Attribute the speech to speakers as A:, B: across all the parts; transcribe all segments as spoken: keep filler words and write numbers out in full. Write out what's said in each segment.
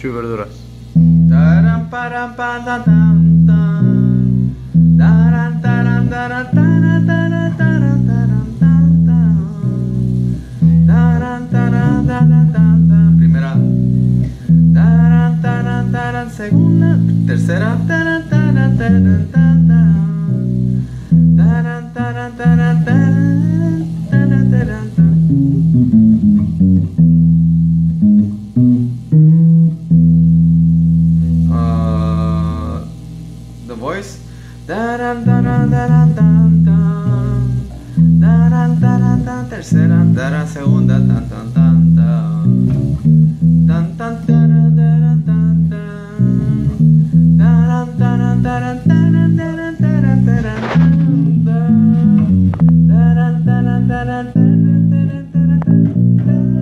A: lechuga y verduras.
B: Taran, paran, pan, tan, tan, tan. Taran, taran, taran, taran, taran, taran, taran, tan, tan. Taran, taran, taran, tan, tan. Primera. Taran, taran, taran. Segunda. Tercera. Taran, taran, taran, tan, tan. Taran, taran, taran, taran, taran, taran, tan. Uh, the voice. Taran, taran, taran, tan, tan. Taran, taran, tan. Tercera. Taran, segunda. Tan, tan, tan, tan. Tan, tan, taran, taran, tan, tan. Taran, taran, taran, taran, taran, taran, taran, tan. Taran, taran, taran, taran, taran, taran,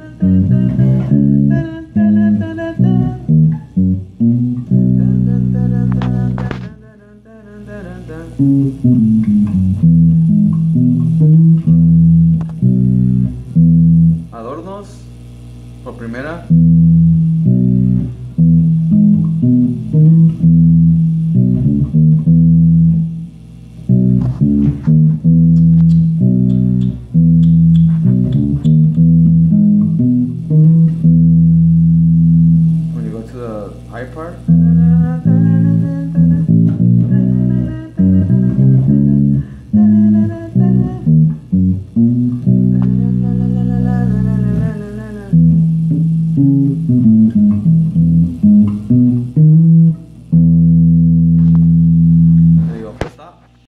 B: adornos por primera.